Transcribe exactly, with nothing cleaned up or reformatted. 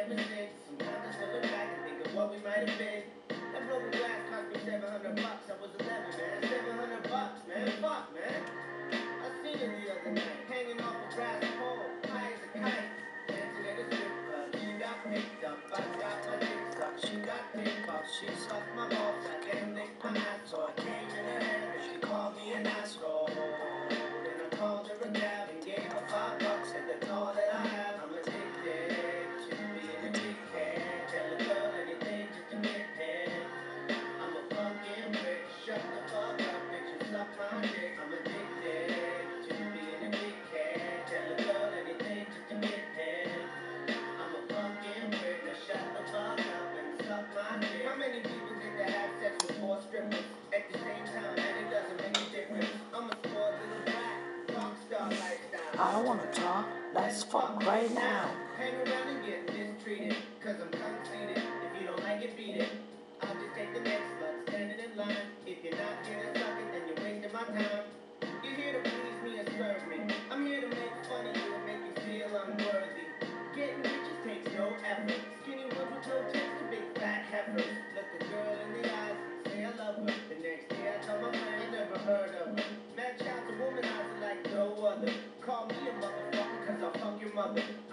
ever since. Sometimes I still look back and think of what we might have been. That broken glass cost me seven hundred bucks. I was eleven, man. seven hundred bucks, man. Fuck, man. I seen her the other night, hanging off a brass pole, high as a kite, dancing at a strip club. She got picked up, I got my dick sucked. She got picked up, she sucked my balls. I damn licked my ass, so I came in her hair and she called me an asshole. Then I called her a cab and gave her five bucks, and that's all that I have. I'm addicted to being a dickhead. Tell a girl anything just to get head. I'm a fucking prick, shut the fuck up, bitch, and suck my dick. I'm addicted to being a dickhead. Tell a girl anything just to get head. I'm a fucking prick, now shut the fuck up and suck my dick. How many people get to have sex with four strippers at the same time, and it doesn't make a difference? I'm a spoiled little brat, rock star lifestyle. I don't wanna talk. Let's fuck right now. Hang around and get mistreated, cause I'm conceited. If you don't like it, beat it. I'll just take the next slut standing in line. If you're not here to suck it, then you're wasting my time. You're here to please me and serve me. I'm here to make fun of you and make you feel unworthy. Getting riches takes no effort. Skinny ones with no tits to big fat heifers. Look a girl in the eyes and say I love her. The next day I tell my friend I never heard of her. Match out to womanizer like no other. Call me a motherfucker cause I'll fuck your mother.